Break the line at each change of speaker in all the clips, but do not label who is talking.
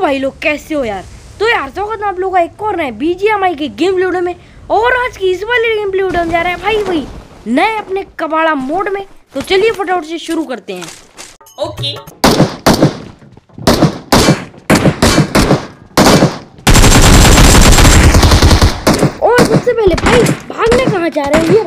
भाई लोग कैसे हो यार। तो यार स्वागत है आप लोगों का एक और नए BGMI के गेम प्ले वीडियो में। और आज की इस वाले गेम प्ले वीडियो में जा रहा है भाई वही नए अपने कबाड़ा मोड में। तो चलिए फटाफट से शुरू करते हैं।
ओके
और सबसे पहले भाई भागने कहाँ जा रहे हैं ये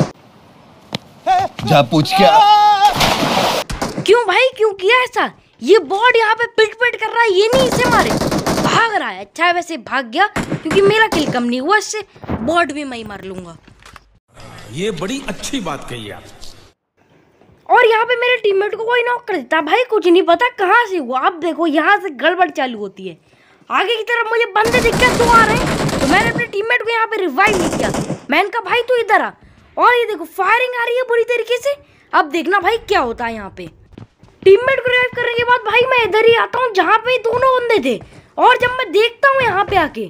बताओ।
जा पूछ क्या?
क्यों भाई क्यों किया ऐसा? ये बॉड यहाँ पे पिट पिट कर रहा है, ये नहीं इसे मारे। भाग रहा है, अच्छा है वैसे भाग गया क्योंकि मेरा किल कम नहीं हुआ, इससे बॉड भी मैं ही मार लूंगा।
ये बड़ी अच्छी बात कही आप।
और यहाँ पे मेरे टीममेट को कोई नॉक कर देता भाई, कुछ नहीं पता कहाँ से हुआ। अब देखो यहाँ से गड़बड़ चालू होती है। आगे की तरफ मुझे बंदे दिख के दो आ रहे हैं, तो मैंने अपने टीममेट को यहाँ पे रिवाइव नहीं किया। मैंने कहा भाई तू इधर आ, और ये देखो फायरिंग आ रही है बुरी तरीके से। अब देखना भाई क्या होता है। यहाँ पे टीममेट को रिवाइव करने के बाद भाई मैं इधर ही आता हूँ जहाँ पे दोनों बंदे थे। और जब मैं देखता हूँ यहाँ पे आके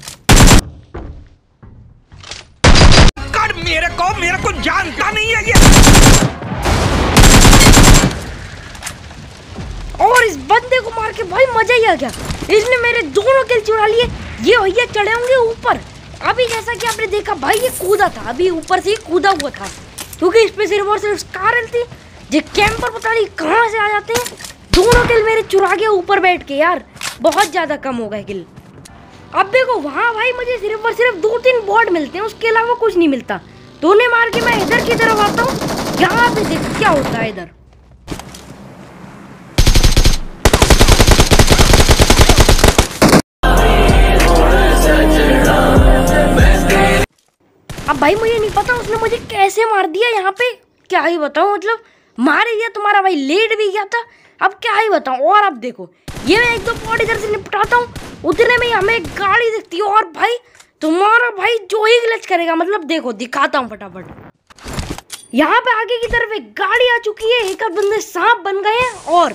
मेरे को जानता नहीं है ये।
और इस बंदे को मार के भाई मजा ही आ गया। इसने मेरे दोनों किल चुरा लिए। ये भैया चढ़े होंगे ऊपर। अभी जैसा कि आपने देखा भाई ये कूदा था, अभी ऊपर से ही कूदा हुआ था क्योंकि इस पे सिर्फ और सिर्फ स्कार थी। ये कैंपर पता नहीं कहाँ से आ जाते हैं। दोनों किल मेरे चुरा गया ऊपर बैठ के। यार बहुत ज्यादा कम हो गए किल। अब देखो वहाँ भाई मुझे सिर्फ और सिर्फ 2-3 बॉट मिलते हैं, उसके अलावा कुछ नहीं मिलता। तो उन्हें मार के मैं इधर की तरफ आता हूँ। यहाँ पे देख क्या होता है इधर। अब भाई मुझे नहीं पता उसने मुझे कैसे मार दिया यहाँ पे, क्या ही बताऊँ। मतलब मार ही दिया, तुम्हारा भाई लेट भी गया था। अब क्या ही बताऊँ। और अब देखो ये मैं 1-2 पॉट इधर से निपटाता हूँ, उतने में हमें गाड़ी दिखती है। और भाई तुम्हारा भाई जो ही ग्लिच करेगा, मतलब देखो दिखाता हूँ फटाफट। यहाँ पे आगे की तरफ एक गाड़ी आ चुकी है, एक बंदे सांप बन गए हैं। और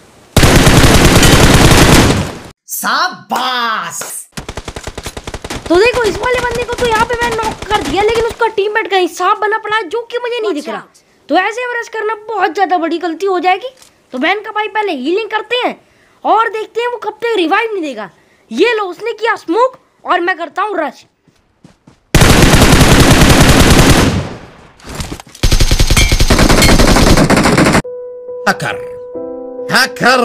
शाबाश।
तो देखो इस वाले बंदे को तो यहाँ पे मैं नॉक कर दिया, लेकिन उसका टीममेट कहीं सांप बना पड़ा है जो कि मुझे नहीं दिख रहा। तो ऐसे एवरेज करना बहुत ज्यादा बड़ी गलती हो जाएगी। तो मैंने कहा भाई पहले हीलिंग करते हैं और देखते हैं वो कब तक रिवाइव नहीं देगा। ये लो उसने किया स्मोक और मैं करता हूँ रश।
हैकर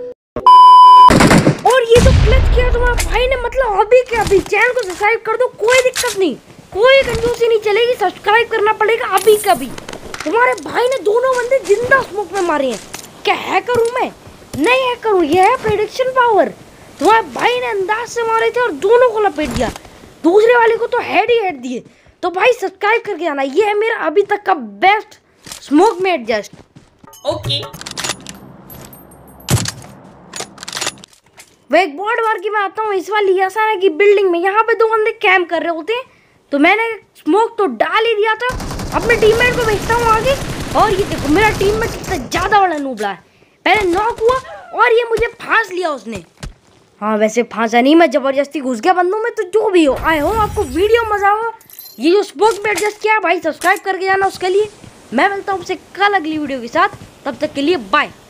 और ये तो क्लच किया तुम्हारे भाई ने, मतलब अभी के अभी। चैनल को सब्सक्राइब कर दो, कोई दिक्कत नहीं, कोई कंजूसी नहीं चलेगी। सब्सक्राइब करना पड़ेगा अभी कभी। तुम्हारे भाई ने दोनों बंदे जिंदा स्मोक में मारे हैं। क्या हैकर हूँ मैं? नहीं हैकर हूँ, ये है प्रेडिक्शन पावर। तुम्हारे भाई ने अंदाज से मारे थे और दोनों को लपेट दिया, दूसरे वाले को तो हेड ही हेड दिए। तो भाई सब्सक्राइब करके आना, ये है मेरा अभी तक का बेस्ट स्मोक में एडजस्ट।
ओके
वो एक बॉर्ड मार के मैं आता हूँ इस वाली आसाना की बिल्डिंग में। यहाँ पे 2 बंदे कैंप कर रहे होते हैं, तो मैंने स्मोक तो डाल ही दिया था। अपने टीममेट को भेजता हूँ आगे। और ये देखो मेरा टीममेट कितना ज्यादा बड़ा नूबड़ा है। पहले नॉक हुआ और ये मुझे फांस लिया उसने। हाँ वैसे फांसा नहीं, मैं जबरदस्ती घुस गया बंदों में। तो जो भी हो, आए हो आपको वीडियो मजा हो। ये जो स्मोक में एडजस्ट किया भाई सब्सक्राइब करके जाना उसके लिए। मैं मिलता हूँ आपसे कल अगली वीडियो के साथ, तब तक के लिए बाय।